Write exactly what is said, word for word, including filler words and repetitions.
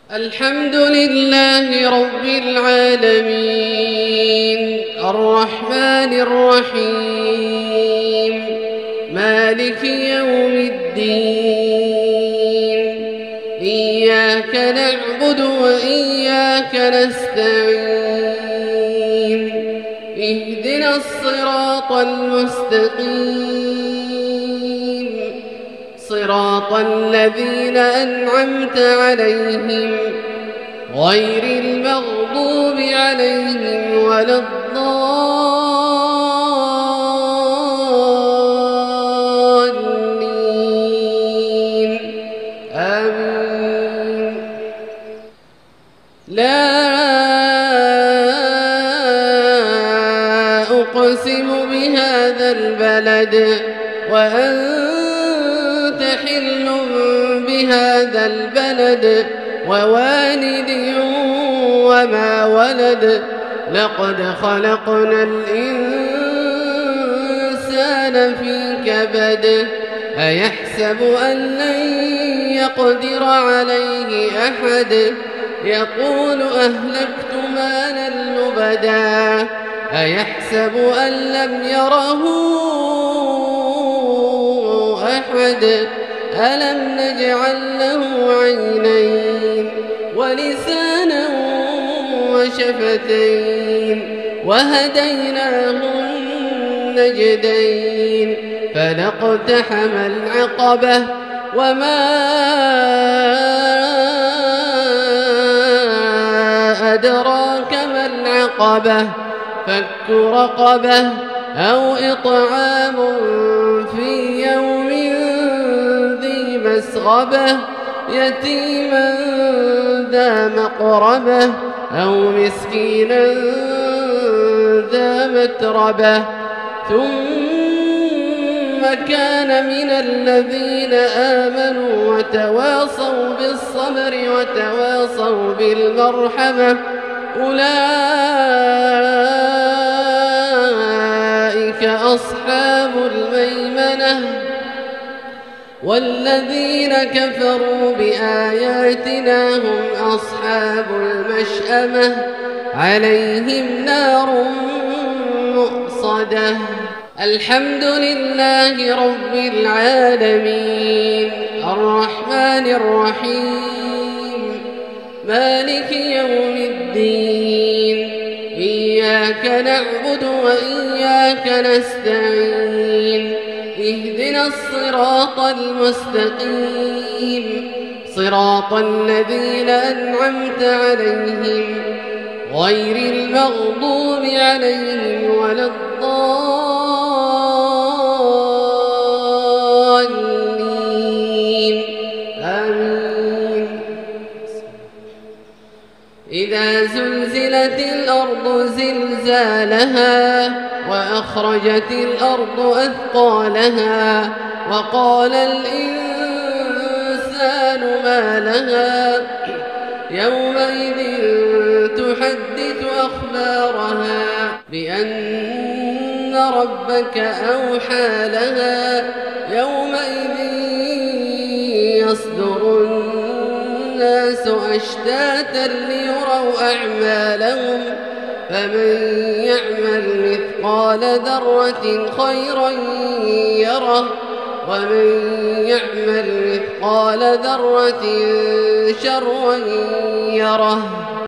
الحمد لله رب العالمين الرحمن الرحيم مالك يوم الدين إياك نعبد وإياك نستعين اهدنا الصراط المستقيم صراط الذين أنعمت عليهم غير المغضوب عليهم ولا الضالين آمين. لا أقسم بهذا البلد وأنت حل بهذا البلد ووالد وما ولد لقد خلقنا الإنسان في كبد أيحسب أن لن يقدر عليه أحد يقول أهلكت مالا لبدا أيحسب أن لم يره أحد ألم نجعل له عينين ولسانا وشفتين وهديناه النجدين فلاقتحم العقبة وما أدراك ما العقبة فك رقبة أو إطعام في يوم ذي مسغبة يتيما ذا مقربة أو مسكينا ذا متربة ثم كان من الذين آمنوا وتواصوا بالصبر وتواصوا بالمرحمة أولئك أصحاب الميمنة والذين كفروا بآياتنا هم أصحاب المشأمة عليهم نار مؤصدة. الحمد لله رب العالمين الرحمن الرحيم مالك يوم الدين إياك نعبد وإياك نستعين اهدنا الصراط المستقيم صراط الذين أنعمت عليهم غير المغضوب عليهم ولا الضالين آمين. إذا زلزلت الأرض زلزالها وأخرجت الأرض أثقالها وقال الإنسان ما لها يومئذ تحدث أخبارها بأن ربك أوحى لها يومئذ يصدر الناس أشتاتا ليروا أعمالهم فمن يعمل مثقال ذرة خيرا يره ومن يعمل مثقال ذرة شرا يره.